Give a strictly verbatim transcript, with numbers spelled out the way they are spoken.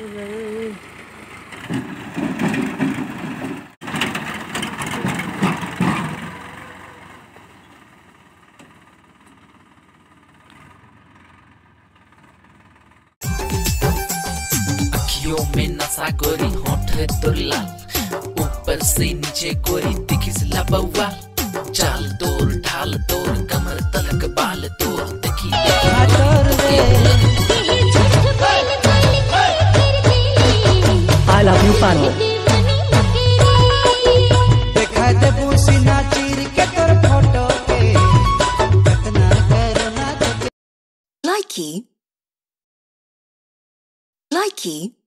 अखियों में नशा गोरी, होठ है तोर लाल, ऊपर से नीचे गोरी दिखिस लबवा, चाल तोर ढाल तोर कमर तलक बाल तोर देखी I love you Pano. देखा दे बुसिना चीर के तोर फोटो के कितना करना। Likey Likey